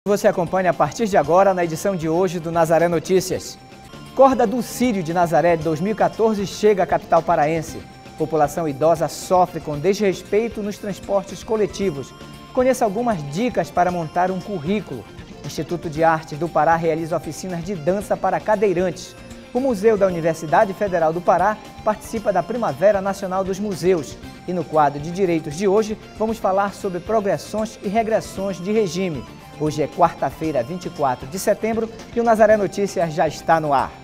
Você acompanha a partir de agora na edição de hoje do Nazaré Notícias. Corda do Círio de Nazaré de 2014 chega à capital paraense. População idosa sofre com desrespeito nos transportes coletivos. Conheça algumas dicas para montar um currículo. Instituto de Artes do Pará realiza oficinas de dança para cadeirantes. O Museu da Universidade Federal do Pará participa da Primavera Nacional dos Museus. E no quadro de Direitos de hoje, vamos falar sobre progressões e regressões de regime. Hoje é quarta-feira, 24 de setembro, e o Nazaré Notícias já está no ar.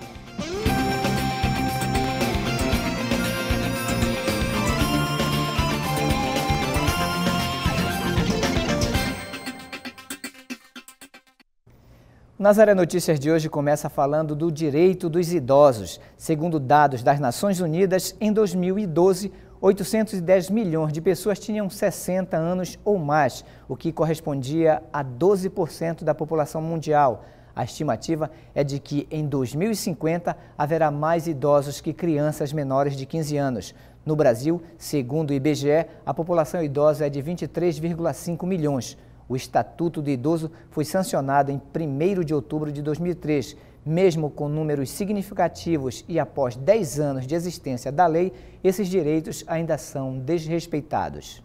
O Nazaré Notícias de hoje começa falando do direito dos idosos. Segundo dados das Nações Unidas, em 2012, 810 milhões de pessoas tinham 60 anos ou mais, o que correspondia a 12% da população mundial. A estimativa é de que em 2050 haverá mais idosos que crianças menores de 15 anos. No Brasil, segundo o IBGE, a população idosa é de 23,5 milhões. O Estatuto do Idoso foi sancionado em 1º de outubro de 2003. Mesmo com números significativos e após 10 anos de existência da lei, esses direitos ainda são desrespeitados.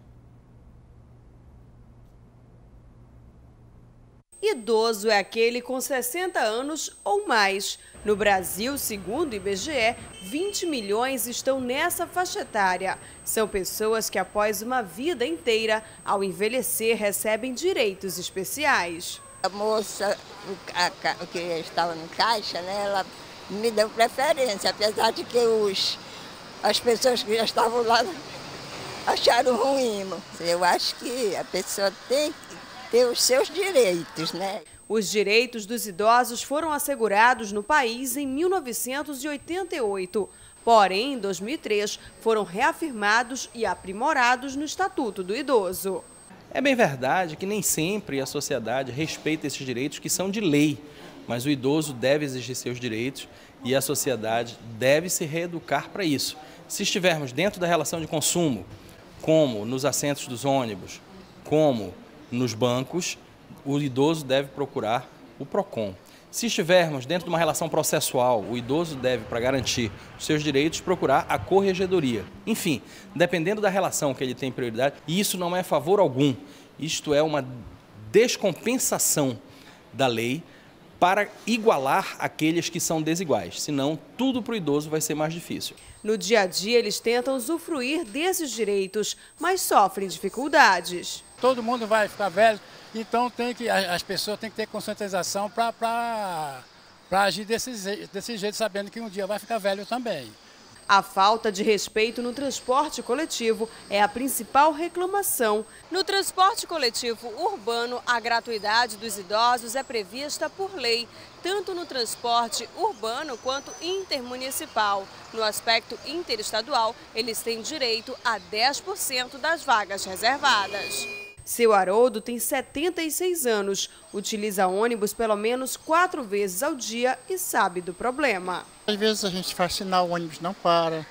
Idoso é aquele com 60 anos ou mais. No Brasil, segundo o IBGE, 20 milhões estão nessa faixa etária. São pessoas que, após uma vida inteira, ao envelhecer, recebem direitos especiais. A moça que estava no caixa, né, ela me deu preferência, apesar de que as pessoas que já estavam lá acharam ruim. Eu acho que a pessoa tem que ter os seus direitos, né? Os direitos dos idosos foram assegurados no país em 1988. Porém, em 2003, foram reafirmados e aprimorados no Estatuto do Idoso. É bem verdade que nem sempre a sociedade respeita esses direitos que são de lei, mas o idoso deve exigir seus direitos e a sociedade deve se reeducar para isso. Se estivermos dentro da relação de consumo, como nos assentos dos ônibus, como nos bancos, o idoso deve procurar o PROCON. Se estivermos dentro de uma relação processual, o idoso deve, para garantir os seus direitos, procurar a corregedoria. Enfim, dependendo da relação que ele tem prioridade, e isso não é favor algum, isto é uma descompensação da lei para igualar aqueles que são desiguais, senão tudo para o idoso vai ser mais difícil. No dia a dia, eles tentam usufruir desses direitos, mas sofrem dificuldades. Todo mundo vai ficar velho, então as pessoas têm que ter conscientização para agir desse jeito, sabendo que um dia vai ficar velho também. A falta de respeito no transporte coletivo é a principal reclamação. No transporte coletivo urbano, a gratuidade dos idosos é prevista por lei, tanto no transporte urbano quanto intermunicipal. No aspecto interestadual, eles têm direito a 10% das vagas reservadas. Seu Haroldo tem 76 anos, utiliza ônibus pelo menos 4 vezes ao dia e sabe do problema. Às vezes a gente faz sinal, o ônibus não para,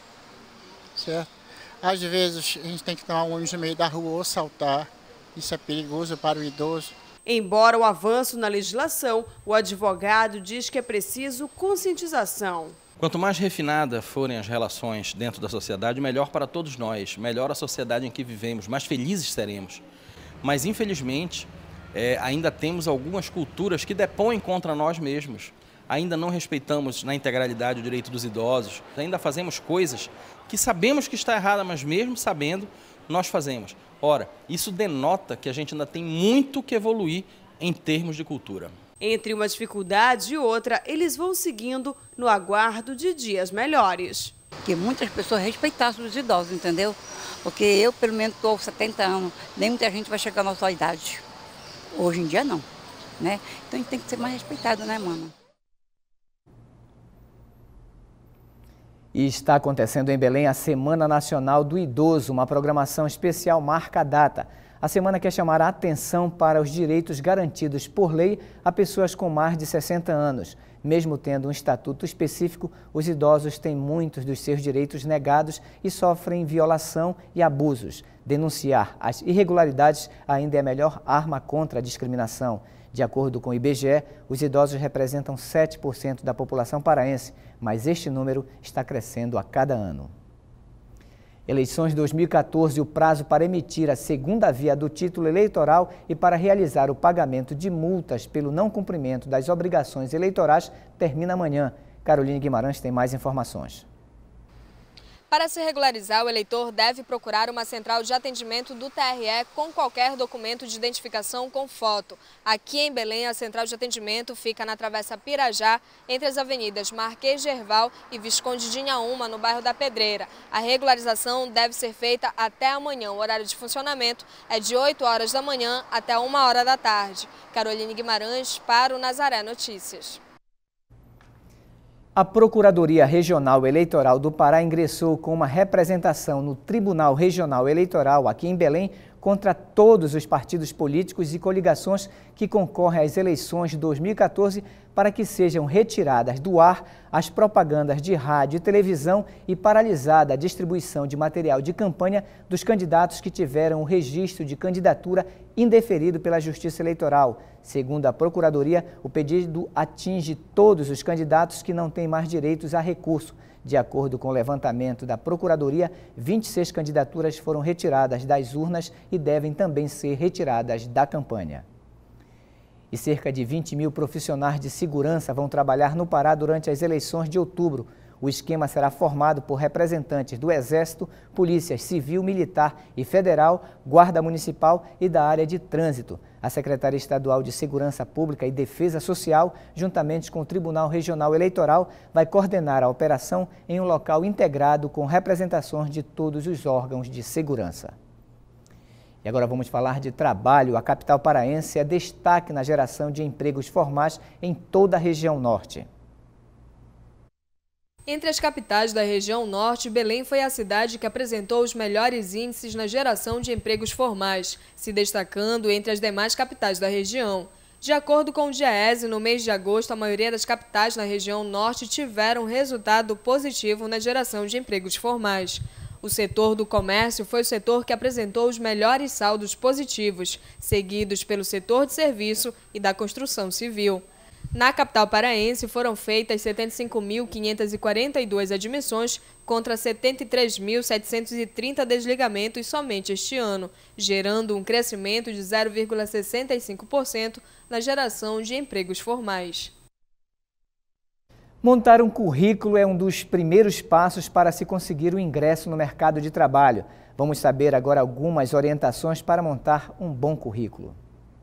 certo? Às vezes a gente tem que tomar um ônibus no meio da rua ou saltar, isso é perigoso para o idoso. Embora o avanço na legislação, o advogado diz que é preciso conscientização. Quanto mais refinadas forem as relações dentro da sociedade, melhor para todos nós, melhor a sociedade em que vivemos, mais felizes seremos. Mas, infelizmente, ainda temos algumas culturas que depõem contra nós mesmos. Ainda não respeitamos na integralidade o direito dos idosos. Ainda fazemos coisas que sabemos que está errada, mas mesmo sabendo, nós fazemos. Ora, isso denota que a gente ainda tem muito que evoluir em termos de cultura. Entre uma dificuldade e outra, eles vão seguindo no aguardo de dias melhores. Que muitas pessoas respeitassem os idosos, entendeu? Porque eu, pelo menos, estou com 70 anos, nem muita gente vai chegar na nossa idade. Hoje em dia, não, né? Então, a gente tem que ser mais respeitado, né, mano? E está acontecendo em Belém a Semana Nacional do Idoso, uma programação especial marca a data. A semana quer chamar a atenção para os direitos garantidos por lei a pessoas com mais de 60 anos. Mesmo tendo um estatuto específico, os idosos têm muitos dos seus direitos negados e sofrem violação e abusos. Denunciar as irregularidades ainda é a melhor arma contra a discriminação. De acordo com o IBGE, os idosos representam 7% da população paraense, mas este número está crescendo a cada ano. Eleições 2014, o prazo para emitir a segunda via do título eleitoral e para realizar o pagamento de multas pelo não cumprimento das obrigações eleitorais termina amanhã. Caroline Guimarães tem mais informações. Para se regularizar, o eleitor deve procurar uma central de atendimento do TRE com qualquer documento de identificação com foto. Aqui em Belém, a central de atendimento fica na Travessa Pirajá, entre as avenidas Marquês de Herval e Visconde de Inhaúma, no bairro da Pedreira. A regularização deve ser feita até amanhã. O horário de funcionamento é de 8 horas da manhã até 1 hora da tarde. Caroline Guimarães para o Nazaré Notícias. A Procuradoria Regional Eleitoral do Pará ingressou com uma representação no Tribunal Regional Eleitoral aqui em Belém contra todos os partidos políticos e coligações que concorrem às eleições de 2014 para que sejam retiradas do ar as propagandas de rádio e televisão e paralisada a distribuição de material de campanha dos candidatos que tiveram o registro de candidatura indeferido pela Justiça Eleitoral. Segundo a Procuradoria, o pedido atinge todos os candidatos que não têm mais direitos a recurso. De acordo com o levantamento da Procuradoria, 26 candidaturas foram retiradas das urnas e devem também ser retiradas da campanha. E cerca de 20 mil profissionais de segurança vão trabalhar no Pará durante as eleições de outubro. O esquema será formado por representantes do Exército, Polícia Civil, Militar e Federal, Guarda Municipal e da área de trânsito. A Secretaria Estadual de Segurança Pública e Defesa Social, juntamente com o Tribunal Regional Eleitoral, vai coordenar a operação em um local integrado com representações de todos os órgãos de segurança. E agora vamos falar de trabalho. A capital paraense é destaque na geração de empregos formais em toda a região norte. Entre as capitais da região norte, Belém foi a cidade que apresentou os melhores índices na geração de empregos formais, se destacando entre as demais capitais da região. De acordo com o DIEESE, no mês de agosto, a maioria das capitais na região norte tiveram resultado positivo na geração de empregos formais. O setor do comércio foi o setor que apresentou os melhores saldos positivos, seguidos pelo setor de serviço e da construção civil. Na capital paraense foram feitas 75.542 admissões contra 73.730 desligamentos somente este ano, gerando um crescimento de 0,65% na geração de empregos formais. Montar um currículo é um dos primeiros passos para se conseguir o ingresso no mercado de trabalho. Vamos saber agora algumas orientações para montar um bom currículo.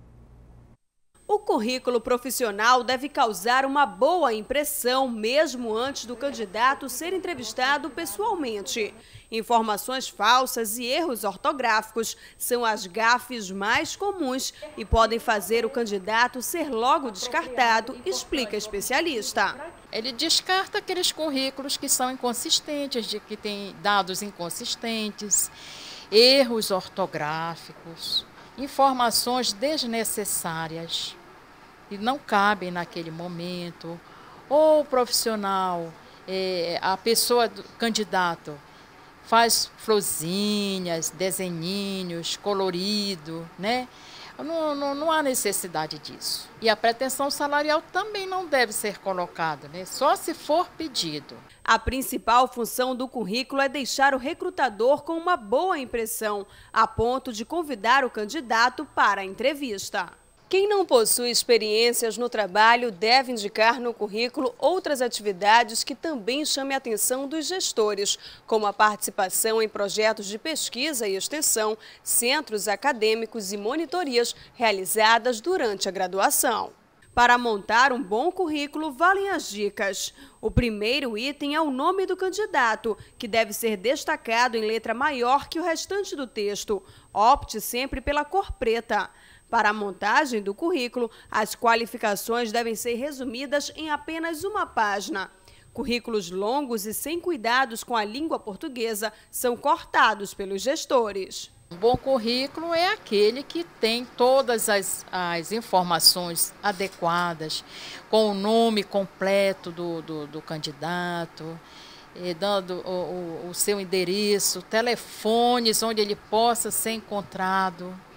O currículo profissional deve causar uma boa impressão, mesmo antes do candidato ser entrevistado pessoalmente. Informações falsas e erros ortográficos são as gafes mais comuns e podem fazer o candidato ser logo descartado, explica a especialista. Ele descarta aqueles currículos que são inconsistentes, que têm dados inconsistentes, erros ortográficos, informações desnecessárias e não cabem naquele momento. Ou o profissional, a pessoa do candidato, faz florzinhas, desenhinhos, colorido, né? Não há necessidade disso. E a pretensão salarial também não deve ser colocada, né? Só se for pedido. A principal função do currículo é deixar o recrutador com uma boa impressão, a ponto de convidar o candidato para a entrevista. Quem não possui experiências no trabalho deve indicar no currículo outras atividades que também chamem a atenção dos gestores, como a participação em projetos de pesquisa e extensão, centros acadêmicos e monitorias realizadas durante a graduação. Para montar um bom currículo, valem as dicas. O primeiro item é o nome do candidato, que deve ser destacado em letra maior que o restante do texto. Opte sempre pela cor preta. Para a montagem do currículo, as qualificações devem ser resumidas em apenas uma página. Currículos longos e sem cuidados com a língua portuguesa são cortados pelos gestores. Um bom currículo é aquele que tem todas as informações adequadas, com o nome completo do candidato, dando o seu endereço, telefones onde ele possa ser encontrado,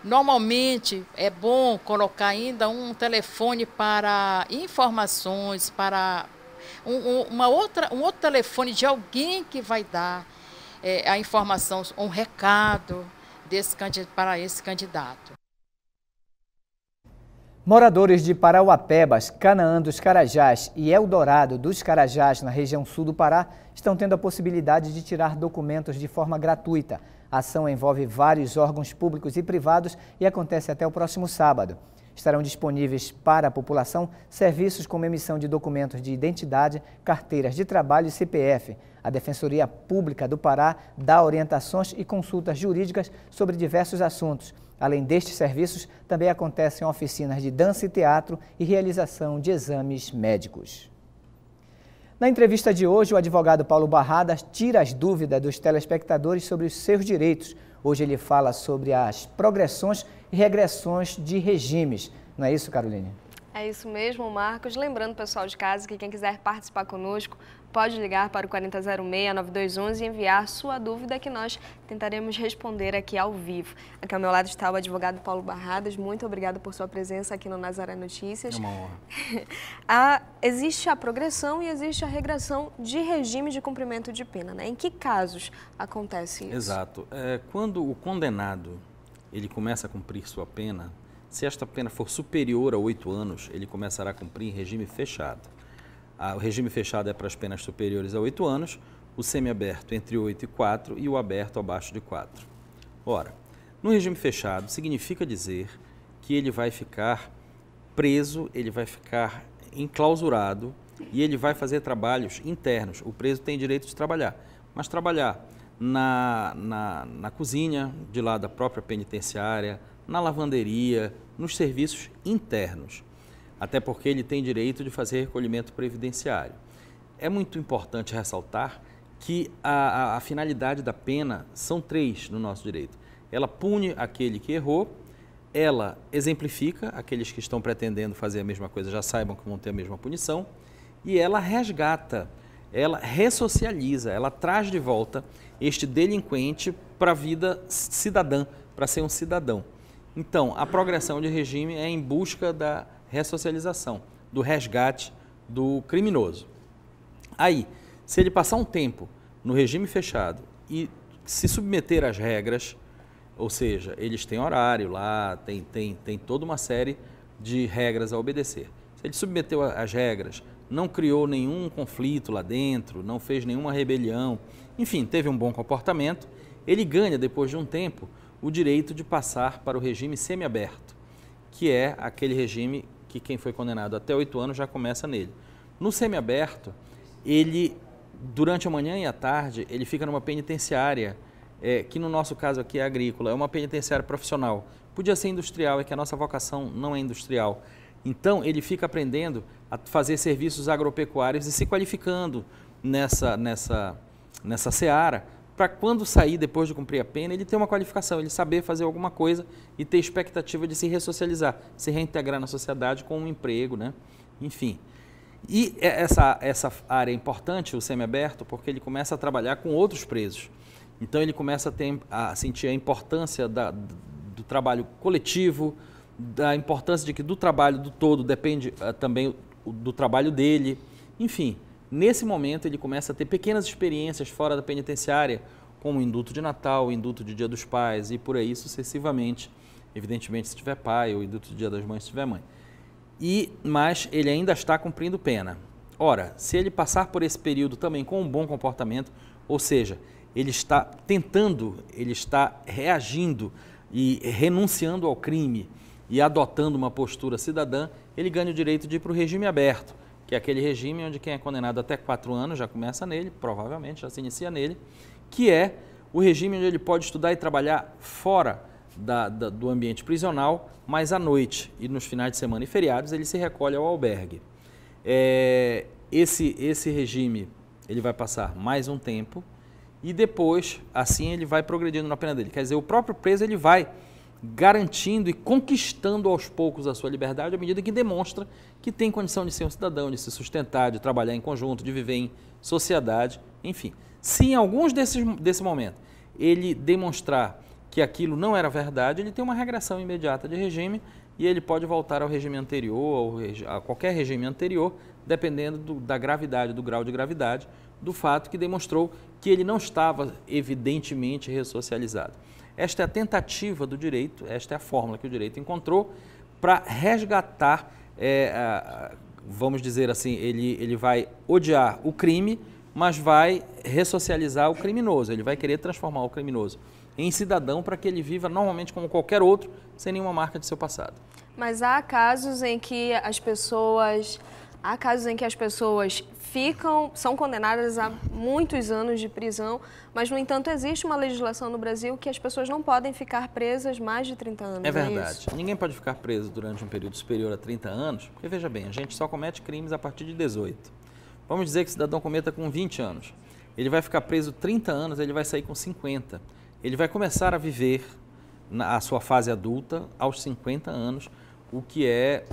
Normalmente é bom colocar ainda um telefone para informações, para um outro telefone de alguém que vai dar a informação, um recado para esse candidato. Moradores de Parauapebas, Canaã dos Carajás e Eldorado dos Carajás, na região sul do Pará, estão tendo a possibilidade de tirar documentos de forma gratuita. A ação envolve vários órgãos públicos e privados e acontece até o próximo sábado. Estarão disponíveis para a população serviços como emissão de documentos de identidade, carteiras de trabalho e CPF. A Defensoria Pública do Pará dá orientações e consultas jurídicas sobre diversos assuntos. Além destes serviços, também acontecem oficinas de dança e teatro e realização de exames médicos. Na entrevista de hoje, o advogado Paulo Barradas tira as dúvidas dos telespectadores sobre os seus direitos. Hoje ele fala sobre as progressões e regressões de regimes. Não é isso, Caroline? É isso mesmo, Marcos. Lembrando, pessoal de casa, que quem quiser participar conosco pode ligar para o 4006-9211 e enviar sua dúvida que nós tentaremos responder aqui ao vivo. Aqui ao meu lado está o advogado Paulo Barradas. Muito obrigado por sua presença aqui no Nazaré Notícias. É uma honra. Existe a progressão e existe a regressão de regime de cumprimento de pena, né? Em que casos acontece isso? Exato. Quando o condenado ele começa a cumprir sua pena, se esta pena for superior a 8 anos, ele começará a cumprir em regime fechado. O regime fechado é para as penas superiores a 8 anos, o semiaberto entre 8 e 4 e o aberto abaixo de 4. Ora, no regime fechado significa dizer que ele vai ficar preso, ele vai ficar enclausurado e ele vai fazer trabalhos internos. O preso tem direito de trabalhar, mas trabalhar na cozinha de lá da própria penitenciária, na lavanderia, nos serviços internos. Até porque ele tem direito de fazer recolhimento previdenciário. É muito importante ressaltar que a finalidade da pena são 3 no nosso direito. Ela pune aquele que errou, ela exemplifica, aqueles que estão pretendendo fazer a mesma coisa já saibam que vão ter a mesma punição, e ela resgata, ela ressocializa, ela traz de volta este delinquente para a vida cidadã, para ser um cidadão. Então, a progressão de regime é em busca da ressocialização, do resgate do criminoso. Aí, se ele passar um tempo no regime fechado e se submeter às regras, ou seja, eles têm horário lá, tem toda uma série de regras a obedecer. Se ele submeteu às regras, não criou nenhum conflito lá dentro, não fez nenhuma rebelião, enfim, teve um bom comportamento, ele ganha, depois de um tempo, o direito de passar para o regime semiaberto, que é aquele regime que quem foi condenado até 8 anos já começa nele. No semiaberto, ele, durante a manhã e a tarde, ele fica numa penitenciária, que no nosso caso aqui é agrícola, é uma penitenciária profissional. Podia ser industrial, é que a nossa vocação não é industrial. Então, ele fica aprendendo a fazer serviços agropecuários e se qualificando nessa seara, para quando sair depois de cumprir a pena, ele ter uma qualificação, ele saber fazer alguma coisa e ter expectativa de se ressocializar, se reintegrar na sociedade com um emprego, né? Enfim. E essa área é importante, o semiaberto, porque ele começa a trabalhar com outros presos. Então ele começa a sentir a importância do trabalho coletivo, da importância de que do trabalho do todo depende também do trabalho dele. Enfim, nesse momento ele começa a ter pequenas experiências fora da penitenciária, como o induto de Natal, o induto de Dia dos Pais e por aí sucessivamente, evidentemente se tiver pai, ou induto de Dia das Mães se tiver mãe. Mas ele ainda está cumprindo pena. Ora, se ele passar por esse período também com um bom comportamento, ou seja, ele está tentando, ele está reagindo e renunciando ao crime e adotando uma postura cidadã, ele ganha o direito de ir para o regime aberto, que é aquele regime onde quem é condenado até 4 anos já começa nele, provavelmente já se inicia nele, que é o regime onde ele pode estudar e trabalhar fora do ambiente prisional, mas à noite e nos finais de semana e feriados ele se recolhe ao albergue. Esse regime ele vai passar mais um tempo e depois, assim, ele vai progredindo na pena dele. Quer dizer, o próprio preso ele vai garantindo e conquistando aos poucos a sua liberdade à medida que demonstra que tem condição de ser um cidadão, de se sustentar, de trabalhar em conjunto, de viver em sociedade, enfim. Se em alguns desse momento ele demonstrar que aquilo não era verdade, ele tem uma regressão imediata de regime e ele pode voltar ao regime anterior, a qualquer regime anterior, dependendo da gravidade, do grau de gravidade, do fato que demonstrou que ele não estava evidentemente ressocializado. Esta é a tentativa do direito, esta é a fórmula que o direito encontrou para resgatar, vamos dizer assim, ele vai odiar o crime, mas vai ressocializar o criminoso, ele vai querer transformar o criminoso em cidadão para que ele viva normalmente como qualquer outro, sem nenhuma marca de seu passado. Mas há casos em que as pessoas são condenadas a muitos anos de prisão, mas, no entanto, existe uma legislação no Brasil que as pessoas não podem ficar presas mais de 30 anos. É verdade. Ninguém pode ficar preso durante um período superior a 30 anos, porque, veja bem, a gente só comete crimes a partir de 18. Vamos dizer que o cidadão cometa com 20 anos. Ele vai ficar preso 30 anos, ele vai sair com 50. Ele vai começar a viver a sua fase adulta aos 50 anos, o que é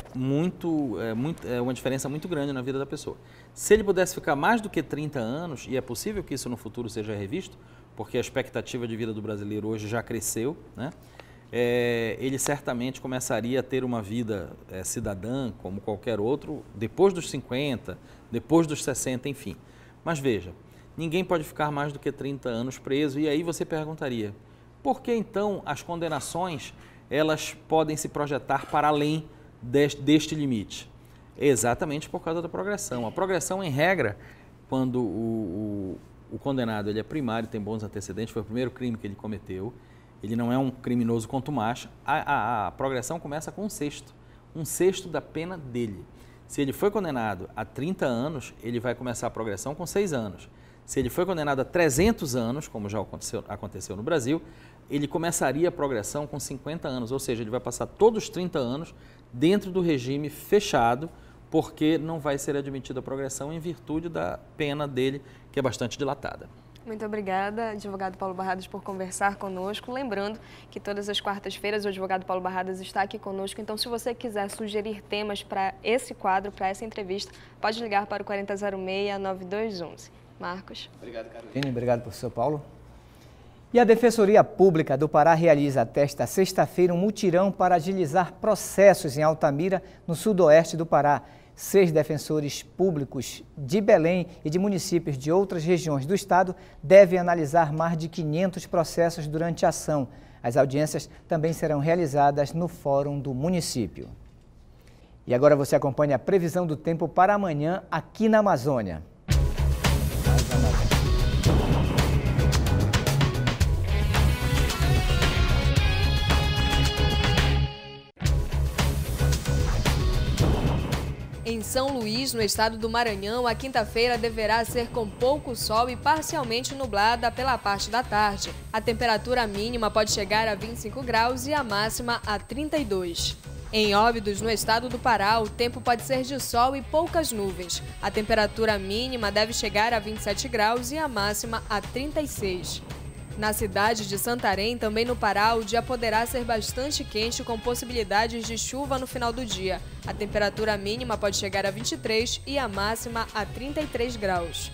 uma diferença muito grande na vida da pessoa. Se ele pudesse ficar mais do que 30 anos, e é possível que isso no futuro seja revisto, porque a expectativa de vida do brasileiro hoje já cresceu, né? Ele certamente começaria a ter uma vida cidadã, como qualquer outro, depois dos 50, depois dos 60, enfim. Mas veja, ninguém pode ficar mais do que 30 anos preso, e aí você perguntaria, por que então as condenações elas podem se projetar para além deste limite? Exatamente por causa da progressão. A progressão, em regra, quando o condenado ele é primário, tem bons antecedentes, foi o primeiro crime que ele cometeu, ele não é um criminoso contumax, a progressão começa com um sexto da pena dele. Se ele foi condenado a 30 anos, ele vai começar a progressão com 6 anos. Se ele foi condenado a 300 anos, como já aconteceu no Brasil, ele começaria a progressão com 50 anos, ou seja, ele vai passar todos os 30 anos dentro do regime fechado, porque não vai ser admitida a progressão em virtude da pena dele, que é bastante dilatada. Muito obrigada, advogado Paulo Barradas, por conversar conosco. Lembrando que todas as quartas-feiras o advogado Paulo Barradas está aqui conosco. Então, se você quiser sugerir temas para esse quadro, para essa entrevista, pode ligar para o 4006-9211. Marcos. Obrigado, Carolina. Obrigado, professor Paulo. E a Defensoria Pública do Pará realiza até esta sexta-feira um mutirão para agilizar processos em Altamira, no sudoeste do Pará. 6 defensores públicos de Belém e de municípios de outras regiões do estado devem analisar mais de 500 processos durante a ação. As audiências também serão realizadas no Fórum do município. E agora você acompanha a previsão do tempo para amanhã aqui na Amazônia. Em São Luís, no estado do Maranhão, a quinta-feira deverá ser com pouco sol e parcialmente nublada pela parte da tarde. A temperatura mínima pode chegar a 25 graus e a máxima a 32. Em Óbidos, no estado do Pará, o tempo pode ser de sol e poucas nuvens. A temperatura mínima deve chegar a 27 graus e a máxima a 36. Na cidade de Santarém, também no Pará, o dia poderá ser bastante quente, com possibilidades de chuva no final do dia. A temperatura mínima pode chegar a 23 e a máxima a 33 graus.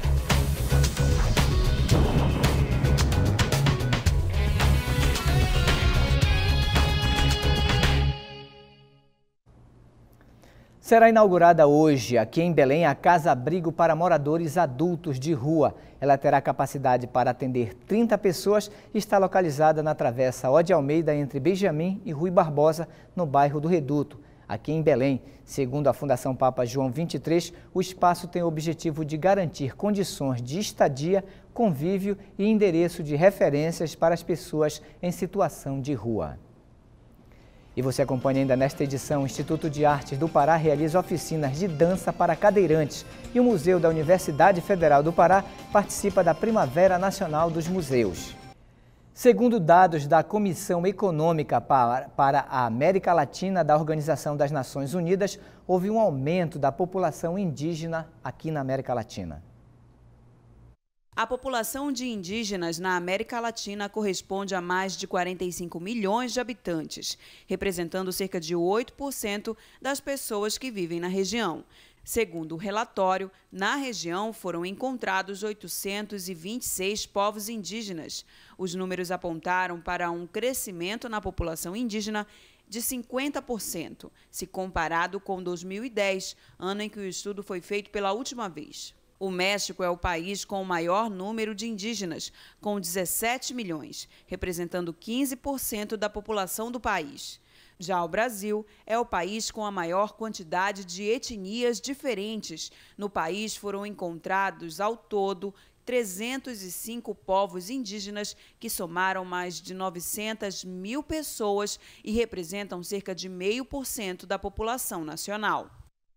Será inaugurada hoje, aqui em Belém, a Casa-Abrigo para moradores adultos de rua. Ela terá capacidade para atender 30 pessoas e está localizada na Travessa Ode Almeida, entre Benjamin e Rui Barbosa, no bairro do Reduto, aqui em Belém. Segundo a Fundação Papa João XXIII, o espaço tem o objetivo de garantir condições de estadia, convívio e endereço de referências para as pessoas em situação de rua. E você acompanha ainda nesta edição, o Instituto de Artes do Pará realiza oficinas de dança para cadeirantes e o Museu da Universidade Federal do Pará participa da Primavera Nacional dos Museus. Segundo dados da Comissão Econômica para a América Latina da Organização das Nações Unidas, houve um aumento da população indígena aqui na América Latina. A população de indígenas na América Latina corresponde a mais de 45 milhões de habitantes, representando cerca de 8% das pessoas que vivem na região. Segundo o relatório, na região foram encontrados 826 povos indígenas. Os números apontaram para um crescimento na população indígena de 50%, se comparado com 2010, ano em que o estudo foi feito pela última vez. O México é o país com o maior número de indígenas, com 17 milhões, representando 15% da população do país. Já o Brasil é o país com a maior quantidade de etnias diferentes. No país foram encontrados, ao todo, 305 povos indígenas, que somaram mais de 900 mil pessoas e representam cerca de 0,5% da população nacional.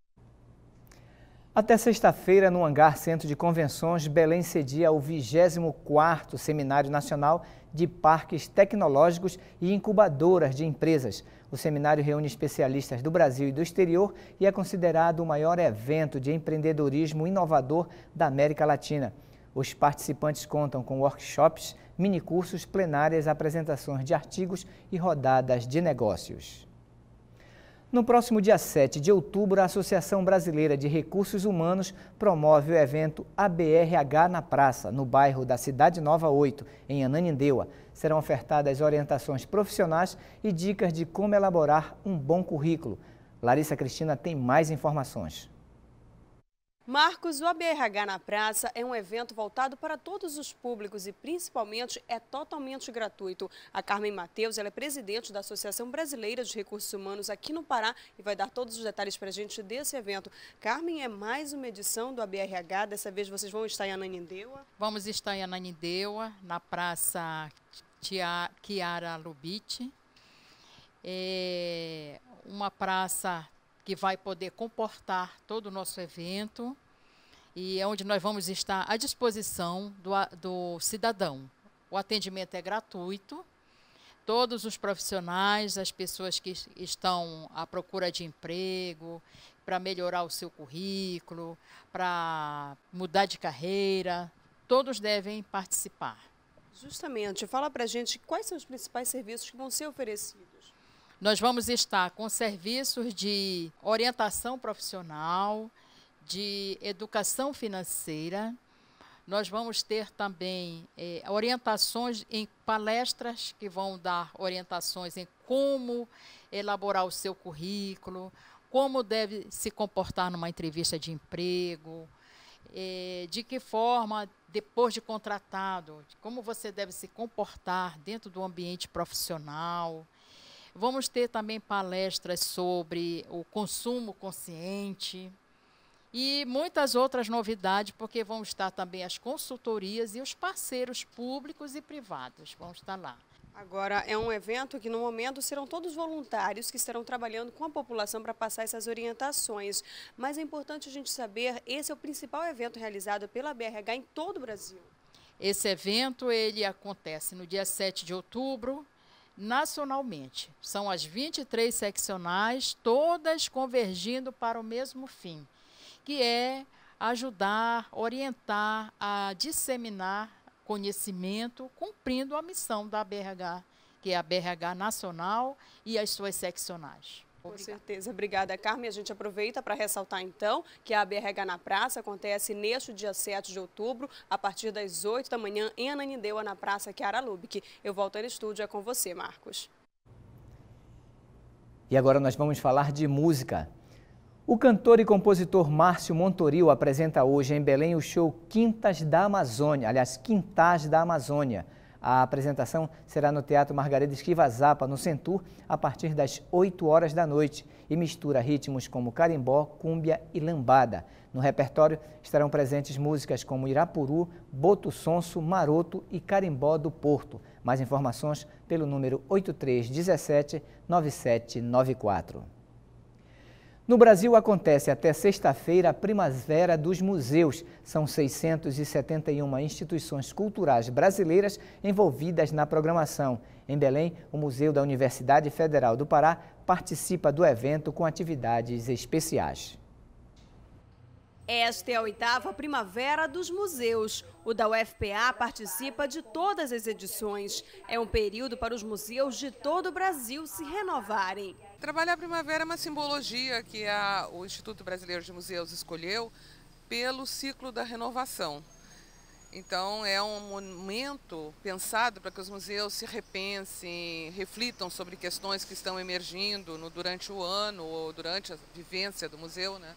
Até sexta-feira, no Hangar Centro de Convenções, Belém cedia o 24º Seminário Nacional de Parques Tecnológicos e Incubadoras de Empresas. O seminário reúne especialistas do Brasil e do exterior e é considerado o maior evento de empreendedorismo inovador da América Latina. Os participantes contam com workshops, minicursos, plenárias, apresentações de artigos e rodadas de negócios. No próximo dia 7 de outubro, a Associação Brasileira de Recursos Humanos promove o evento ABRH na Praça, no bairro da Cidade Nova 8, em Ananindeua. Serão ofertadas orientações profissionais e dicas de como elaborar um bom currículo. Larissa Cristina tem mais informações. Marcos, o ABRH na Praça é um evento voltado para todos os públicos e, principalmente, é totalmente gratuito. A Carmen Mateus, ela é presidente da Associação Brasileira de Recursos Humanos aqui no Pará e vai dar todos os detalhes para a gente desse evento. Carmen, é mais uma edição do ABRH, dessa vez vocês vão estar em Ananindeua? Vamos estar em Ananindeua, na Praça Chiara Lubitsch. É uma praça que vai poder comportar todo o nosso evento e é onde nós vamos estar à disposição do cidadão. O atendimento é gratuito, todos os profissionais, as pessoas que estão à procura de emprego, para melhorar o seu currículo, para mudar de carreira, todos devem participar. Justamente, fala para a gente quais são os principais serviços que vão ser oferecidos. Nós vamos estar com serviços de orientação profissional, de educação financeira. Nós vamos ter também orientações em palestras que vão dar orientações em como elaborar o seu currículo, como deve se comportar numa entrevista de emprego, de que forma, depois de contratado, como você deve se comportar dentro do ambiente profissional. Vamos ter também palestras sobre o consumo consciente e muitas outras novidades, porque vão estar também as consultorias e os parceiros públicos e privados vão estar lá. Agora, é um evento que, no momento, serão todos voluntários que estarão trabalhando com a população para passar essas orientações. Mas é importante a gente saber, esse é o principal evento realizado pela ABRH em todo o Brasil. Esse evento, ele acontece no dia 7 de outubro, nacionalmente. São as 23 seccionais, todas convergindo para o mesmo fim, que é ajudar, orientar a disseminar conhecimento, cumprindo a missão da ABRH, que é a ABRH nacional e as suas seccionais. Com certeza. Obrigada, Carmen. A gente aproveita para ressaltar, então, que a ABRH na Praça acontece neste dia 7 de outubro, a partir das 8 da manhã, em Ananindeua, na Praça Chiara Lubitsch. Eu volto ao estúdio, é com você, Marcos. E agora nós vamos falar de música. O cantor e compositor Márcio Montoril apresenta hoje em Belém o show Quintas da Amazônia, aliás, Quintais da Amazônia. A apresentação será no Teatro Margarida Esquiva Zappa, no Centur, a partir das 8 horas da noite e mistura ritmos como carimbó, cúmbia e lambada. No repertório estarão presentes músicas como Irapuru, Boto Sonso, Maroto e Carimbó do Porto. Mais informações pelo número 8317-9794. No Brasil acontece até sexta-feira a Primavera dos Museus. São 671 instituições culturais brasileiras envolvidas na programação. Em Belém, o Museu da Universidade Federal do Pará participa do evento com atividades especiais. Esta é a 8ª Primavera dos Museus. O da UFPA participa de todas as edições. É um período para os museus de todo o Brasil se renovarem. Trabalhar a primavera é uma simbologia que o Instituto Brasileiro de Museus escolheu pelo ciclo da renovação. Então é um momento pensado para que os museus se repensem, reflitam sobre questões que estão emergindo durante o ano ou durante a vivência do museu, né?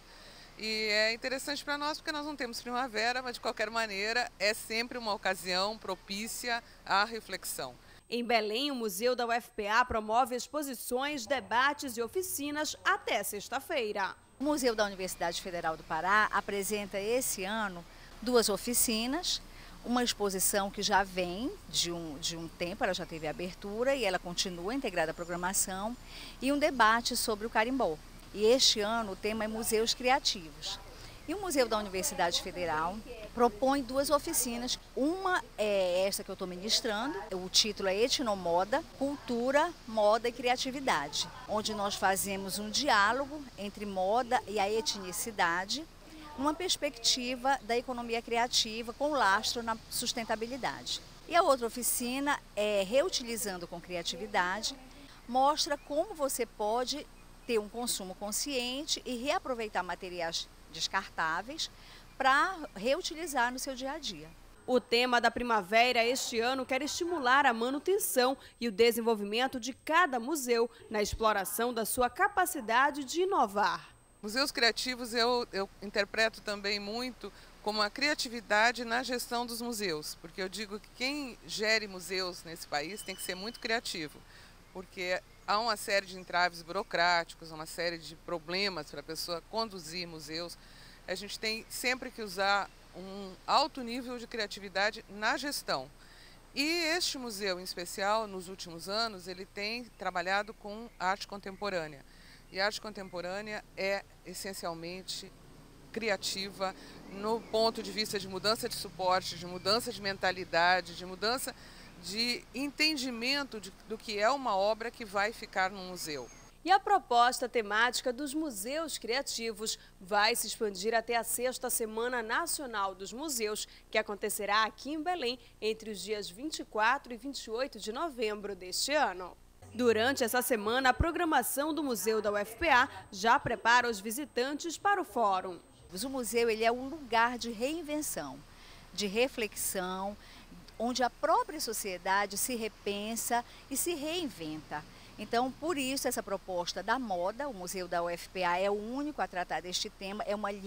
E é interessante para nós porque nós não temos primavera, mas de qualquer maneira é sempre uma ocasião propícia à reflexão. Em Belém, o Museu da UFPA promove exposições, debates e oficinas até sexta-feira. O Museu da Universidade Federal do Pará apresenta esse ano 2 oficinas, uma exposição que já vem de um tempo, ela já teve abertura e ela continua integrada à programação, e um debate sobre o carimbó. E este ano o tema é Museus Criativos. E o Museu da Universidade Federal propõe 2 oficinas. Uma é esta que eu estou ministrando, o título é Etnomoda, Cultura, Moda e Criatividade, onde nós fazemos um diálogo entre moda e a etnicidade, numa perspectiva da economia criativa com lastro na sustentabilidade. E a outra oficina é Reutilizando com Criatividade, mostra como você pode ter um consumo consciente e reaproveitar materiais descartáveis para reutilizar no seu dia a dia. O tema da primavera este ano quer estimular a manutenção e o desenvolvimento de cada museu na exploração da sua capacidade de inovar. Museus criativos eu interpreto também muito como a criatividade na gestão dos museus, porque eu digo que quem gere museus nesse país tem que ser muito criativo, porque há uma série de entraves burocráticos, uma série de problemas para a pessoa conduzir museus. A gente tem sempre que usar um alto nível de criatividade na gestão. E este museu em especial, nos últimos anos, ele tem trabalhado com arte contemporânea. E a arte contemporânea é essencialmente criativa no ponto de vista de mudança de suporte, de mudança de mentalidade, de mudança de entendimento do que é uma obra que vai ficar no museu. E a proposta temática dos museus criativos vai se expandir até a 6ª Semana Nacional dos Museus, que acontecerá aqui em Belém entre os dias 24 e 28 de novembro deste ano. Durante essa semana, a programação do Museu da UFPA já prepara os visitantes para o fórum. O museu ele é um lugar de reinvenção, de reflexão, onde a própria sociedade se repensa e se reinventa. Então, por isso, essa proposta da moda, o Museu da UFPA é o único a tratar deste tema, é uma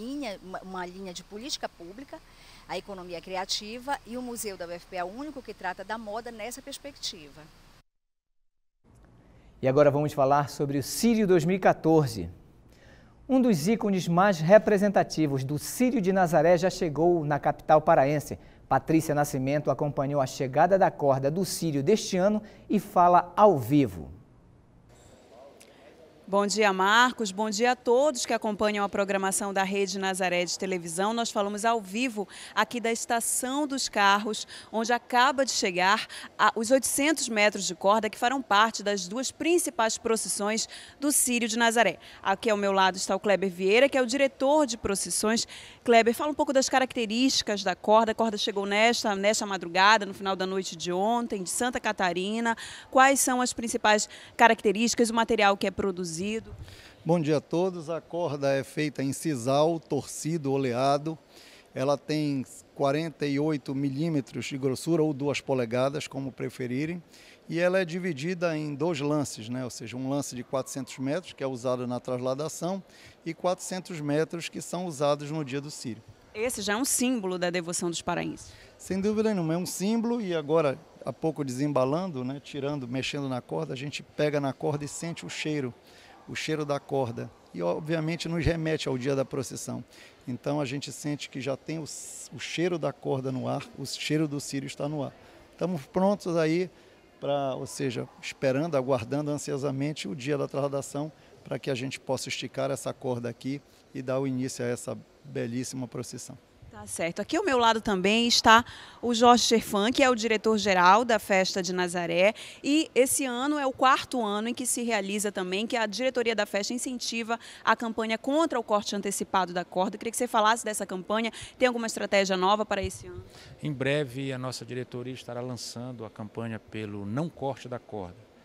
linha de política pública, a economia criativa, e o Museu da UFPA é o único que trata da moda nessa perspectiva. E agora vamos falar sobre o Círio 2014. Um dos ícones mais representativos do Círio de Nazaré já chegou na capital paraense. Patrícia Nascimento acompanhou a chegada da corda do Círio deste ano e fala ao vivo. Bom dia, Marcos. Bom dia a todos que acompanham a programação da Rede Nazaré de televisão. Nós falamos ao vivo aqui da Estação dos Carros, onde acaba de chegar os 800 metros de corda que farão parte das 2 principais procissões do Círio de Nazaré. Aqui ao meu lado está o Kleber Vieira, que é o diretor de procissões. Kleber, fala um pouco das características da corda. A corda chegou nesta madrugada, no final da noite de ontem, de Santa Catarina. Quais são as principais características, o material que é produzido? Bom dia a todos. A corda é feita em sisal, torcido, oleado. Ela tem 48 milímetros de grossura ou 2 polegadas, como preferirem. E ela é dividida em 2 lances, né? Ou seja, um lance de 400 metros, que é usado na trasladação, e 400 metros que são usados no dia do Círio. Esse já é um símbolo da devoção dos paraenses. Sem dúvida nenhuma, é um símbolo. E agora, há pouco desembalando, né, mexendo na corda, a gente pega na corda e sente o cheiro da corda. E, obviamente, nos remete ao dia da procissão. Então, a gente sente que já tem o cheiro da corda no ar, o cheiro do Círio está no ar. Estamos prontos aí, ou seja, esperando, aguardando ansiosamente o dia da trasladação, para que a gente possa esticar essa corda aqui e dar o início a essa belíssima procissão. Tá certo. Aqui ao meu lado também está o Jorge Cherfan, que é o diretor-geral da Festa de Nazaré. E esse ano é o 4º ano em que se realiza também, que a diretoria da festa incentiva a campanha contra o corte antecipado da corda. Queria que você falasse dessa campanha. Tem alguma estratégia nova para esse ano? Em breve, a nossa diretoria estará lançando a campanha pelo não corte da corda.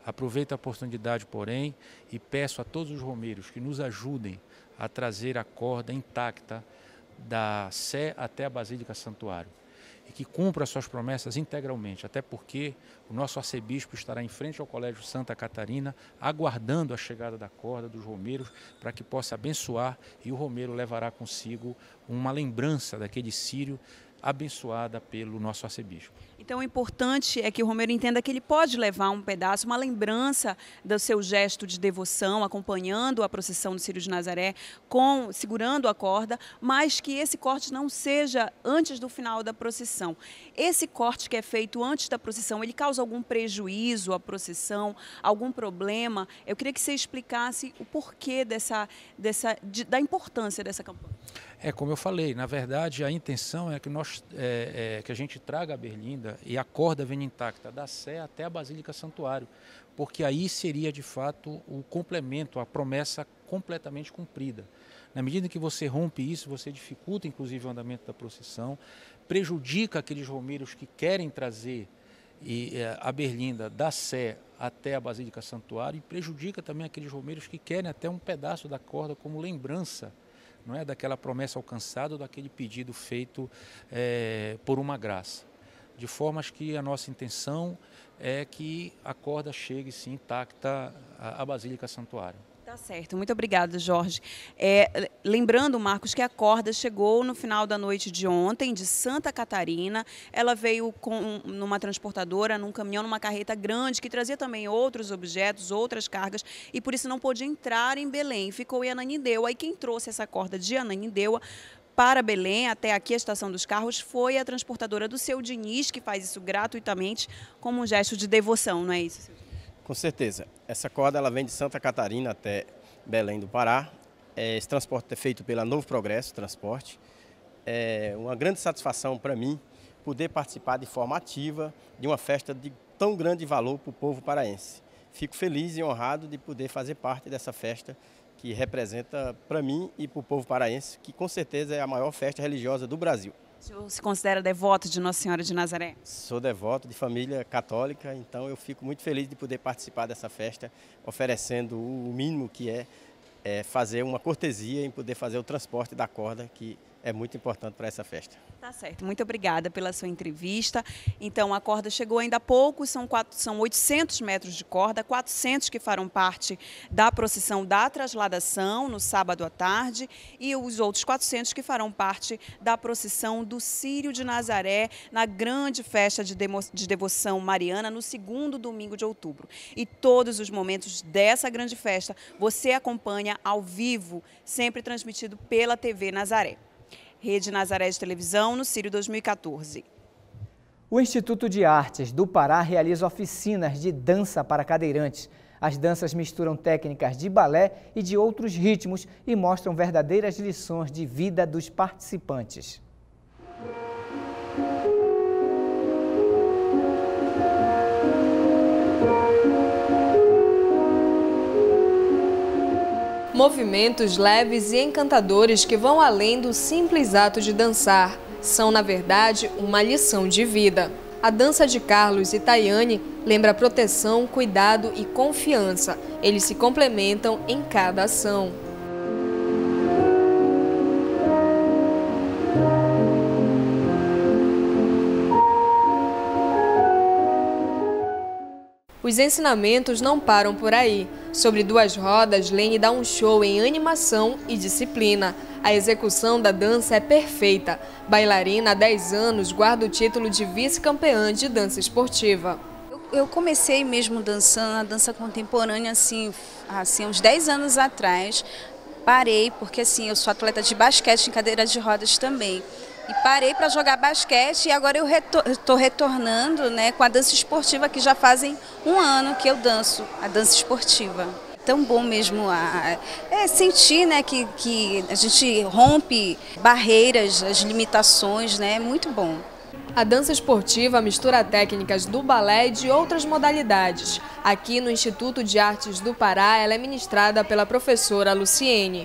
Aproveito a oportunidade, porém, e peço a todos os romeiros que nos ajudem a trazer a corda intacta da Sé até a Basílica Santuário e que cumpra as suas promessas integralmente, até porque o nosso arcebispo estará em frente ao Colégio Santa Catarina, aguardando a chegada da corda dos romeiros para que possa abençoar, e o romeiro levará consigo uma lembrança daquele círio abençoada pelo nosso arcebispo. Então, o importante é que o romeiro entenda que ele pode levar um pedaço, uma lembrança do seu gesto de devoção, acompanhando a procissão do Círio de Nazaré, segurando a corda, mas que esse corte não seja antes do final da procissão. Esse corte que é feito antes da procissão, ele causa algum prejuízo à procissão, algum problema? Eu queria que você explicasse o porquê da importância dessa campanha. Como eu falei, na verdade a intenção é que que a gente traga a berlinda e a corda venha intacta da Sé até a Basílica Santuário, porque aí seria de fato o complemento, a promessa completamente cumprida. Na medida que você rompe isso, você dificulta inclusive o andamento da procissão, prejudica aqueles romeiros que querem trazer a berlinda da Sé até a Basílica Santuário, e prejudica também aqueles romeiros que querem até um pedaço da corda como lembrança, não é, daquela promessa alcançada, daquele pedido feito por uma graça. De formas que a nossa intenção é que a corda chegue sim intacta à Basílica Santuário. Tá certo, muito obrigada, Jorge. Lembrando, Marcos, que a corda chegou no final da noite de ontem, de Santa Catarina. Ela veio numa transportadora, num caminhão, numa carreta grande, que trazia também outros objetos, outras cargas, e por isso não pôde entrar em Belém. Ficou em Ananindeua. Aí quem trouxe essa corda de Ananindeua para Belém, até aqui a Estação dos Carros, foi a transportadora do Seu Diniz, que faz isso gratuitamente, como um gesto de devoção, não é isso, Seu Diniz? Com certeza. Essa corda ela vem de Santa Catarina até Belém do Pará. Esse transporte é feito pela Novo Progresso Transporte. É uma grande satisfação para mim poder participar de forma ativa de uma festa de tão grande valor para o povo paraense. Fico feliz e honrado de poder fazer parte dessa festa que representa para mim e para o povo paraense, que com certeza é a maior festa religiosa do Brasil. O senhor se considera devoto de Nossa Senhora de Nazaré? Sou devoto de família católica, então eu fico muito feliz de poder participar dessa festa, oferecendo o mínimo que é fazer uma cortesia em poder fazer o transporte da corda, que é muito importante para essa festa. Tá certo, muito obrigada pela sua entrevista. Então, a corda chegou ainda há pouco, são 800 metros de corda, 400 que farão parte da procissão da trasladação no sábado à tarde e os outros 400 que farão parte da procissão do Círio de Nazaré na grande festa de devoção mariana no segundo domingo de outubro. E todos os momentos dessa grande festa você acompanha ao vivo, sempre transmitido pela TV Nazaré. Rede Nazaré de Televisão, no Círio 2014. O Instituto de Artes do Pará realiza oficinas de dança para cadeirantes. As danças misturam técnicas de balé e de outros ritmos e mostram verdadeiras lições de vida dos participantes. Movimentos leves e encantadores que vão além do simples ato de dançar. São, na verdade, uma lição de vida. A dança de Carlos e Tayane lembra proteção, cuidado e confiança. Eles se complementam em cada ação. Os ensinamentos não param por aí. Sobre duas rodas, Lene dá um show em animação e disciplina. A execução da dança é perfeita. Bailarina há 10 anos, guarda o título de vice-campeã de dança esportiva. Eu comecei mesmo dançando a dança contemporânea assim uns 10 anos atrás. Parei porque assim, eu sou atleta de basquete em cadeira de rodas também. E parei para jogar basquete e agora eu estou retornando, né, com a dança esportiva, que já fazem 1 ano que eu danço a dança esportiva. Tão bom mesmo sentir, né, que a gente rompe barreiras, as limitações, né, é muito bom. A dança esportiva mistura técnicas do balé e de outras modalidades. Aqui no Instituto de Artes do Pará, ela é ministrada pela professora Luciene.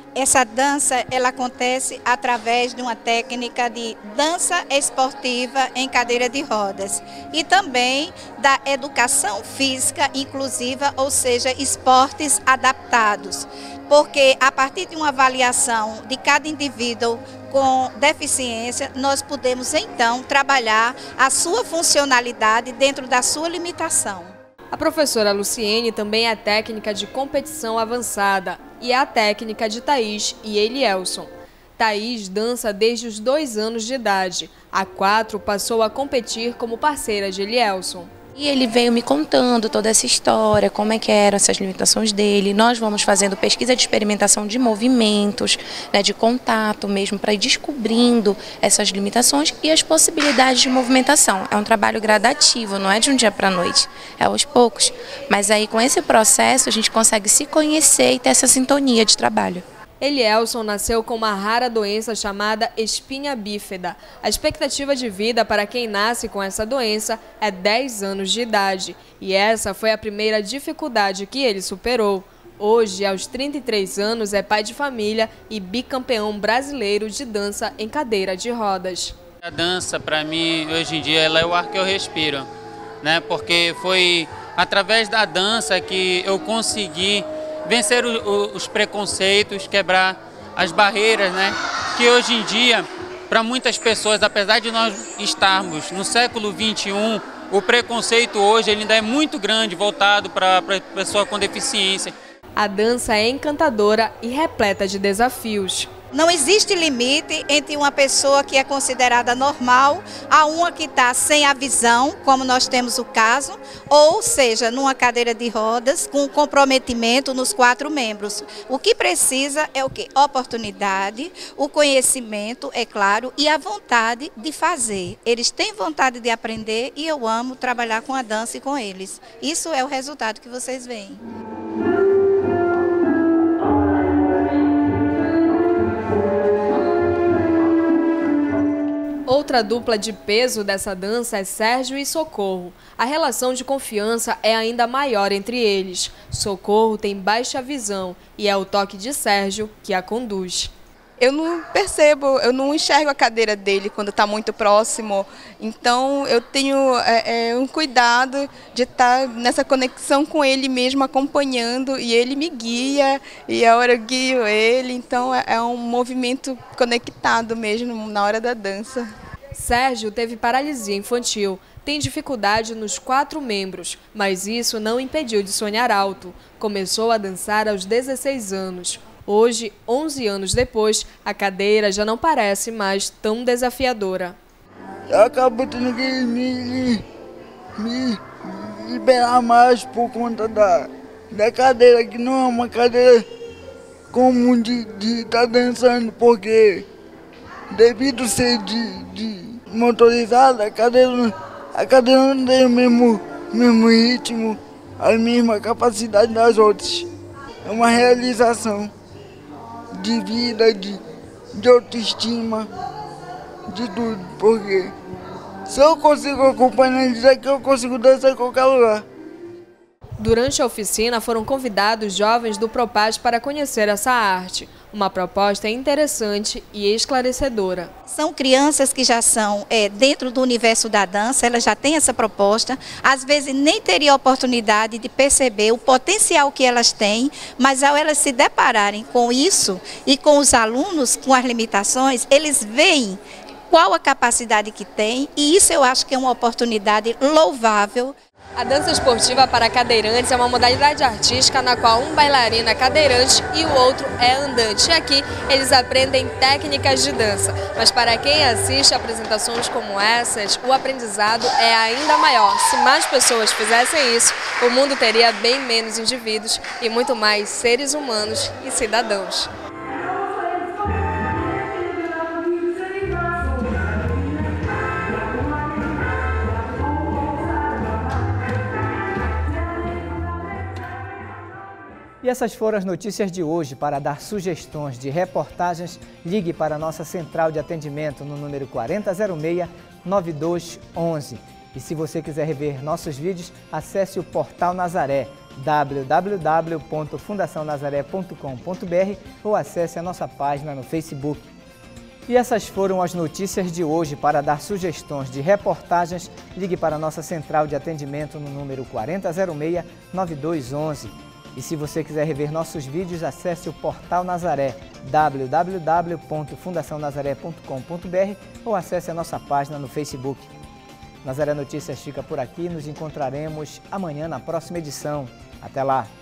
Essa dança, ela acontece através de uma técnica de dança esportiva em cadeira de rodas e também da educação física inclusiva, ou seja, esportes adaptados, porque a partir de uma avaliação de cada indivíduo com deficiência, nós podemos então trabalhar a sua funcionalidade dentro da sua limitação. A professora Luciene também é técnica de competição avançada e é a técnica de Thaís e Elielson. Thaís dança desde os 2 anos de idade. Há 4 passou a competir como parceira de Elielson. E ele veio me contando toda essa história, como é que eram essas limitações dele. Nós vamos fazendo pesquisa de experimentação de movimentos, né, de contato mesmo, para ir descobrindo essas limitações e as possibilidades de movimentação. É um trabalho gradativo, não é de um dia para a noite, é aos poucos. Mas aí com esse processo a gente consegue se conhecer e ter essa sintonia de trabalho. Elielson nasceu com uma rara doença chamada espinha bífida. A expectativa de vida para quem nasce com essa doença é 10 anos de idade. E essa foi a primeira dificuldade que ele superou. Hoje, aos 33 anos, é pai de família e bicampeão brasileiro de dança em cadeira de rodas. A dança, para mim, hoje em dia, ela é o ar que eu respiro, né? Porque foi através da dança que eu consegui vencer os preconceitos, quebrar as barreiras, né? Que hoje em dia, para muitas pessoas, apesar de nós estarmos no século XXI, o preconceito hoje ele ainda é muito grande, voltado para a pessoa com deficiência. A dança é encantadora e repleta de desafios. Não existe limite entre uma pessoa que é considerada normal a uma que está sem a visão, como nós temos o caso, ou seja, numa cadeira de rodas com comprometimento nos 4 membros. O que precisa é o quê? Oportunidade, o conhecimento, é claro, e a vontade de fazer. Eles têm vontade de aprender e eu amo trabalhar com a dança e com eles. Isso é o resultado que vocês veem. Outra dupla de peso dessa dança é Sérgio e Socorro. A relação de confiança é ainda maior entre eles. Socorro tem baixa visão e é o toque de Sérgio que a conduz. Eu não percebo, eu não enxergo a cadeira dele quando está muito próximo. Então eu tenho um cuidado de estar nessa conexão com ele mesmo, acompanhando, e ele me guia e a hora eu guio ele. Então é um movimento conectado mesmo na hora da dança. Sérgio teve paralisia infantil, tem dificuldade nos 4 membros, mas isso não impediu de sonhar alto. Começou a dançar aos 16 anos. Hoje, 11 anos depois, a cadeira já não parece mais tão desafiadora. Eu acabo tendo que me liberar mais por conta da cadeira, que não é uma cadeira comum de estar dançando, porque devido ser de motorizada, a cadeira não tem o mesmo ritmo, a mesma capacidade das outras. É uma realização de vida, de autoestima, de tudo, porque se eu consigo acompanhar isso aqui, eu consigo dançar em qualquer lugar. Durante a oficina foram convidados jovens do Propaz para conhecer essa arte. Uma proposta interessante e esclarecedora. São crianças que já são dentro do universo da dança, elas já têm essa proposta, às vezes nem teriam a oportunidade de perceber o potencial que elas têm, mas ao elas se depararem com isso e com os alunos, com as limitações, eles veem qual a capacidade que tem, e isso eu acho que é uma oportunidade louvável. A dança esportiva para cadeirantes é uma modalidade artística na qual um bailarino é cadeirante e o outro é andante. E aqui eles aprendem técnicas de dança. Mas para quem assiste a apresentações como essas, o aprendizado é ainda maior. Se mais pessoas fizessem isso, o mundo teria bem menos indivíduos e muito mais seres humanos e cidadãos. E essas foram as notícias de hoje. Para dar sugestões de reportagens, ligue para a nossa central de atendimento no número 4006-9211. E se você quiser rever nossos vídeos, acesse o Portal Nazaré. www.fundacionazaré.com.br ou acesse a nossa página no Facebook. E essas foram as notícias de hoje. Para dar sugestões de reportagens, ligue para a nossa central de atendimento no número 4006-9211. E se você quiser rever nossos vídeos, acesse o Portal Nazaré, www.fundacionazaré.com.br ou acesse a nossa página no Facebook. Nazaré Notícias fica por aqui, nos encontraremos amanhã na próxima edição. Até lá!